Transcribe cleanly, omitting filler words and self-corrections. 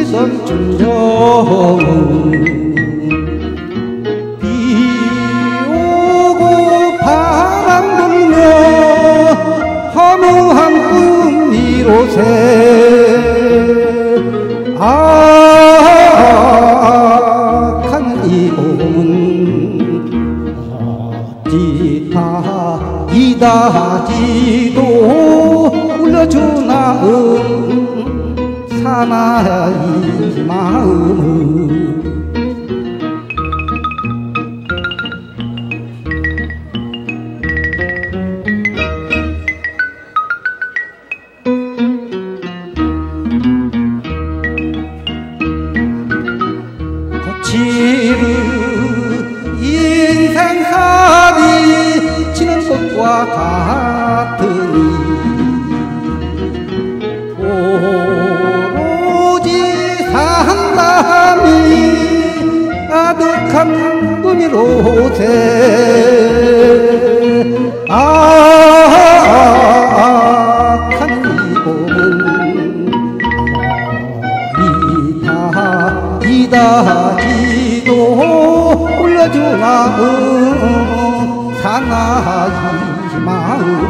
시선 춘정은 비 오고 바람 불며 허무한 꿈 이로새 악한 이 봄은 어디 다 이다지도 울려주나 사나이 마음은 거칠은 인생살이 지는 것과 같으니 오로지 산담이 아득한 꿈이로세 악한 이 봄은 이다지도 올려주나 사나이 마음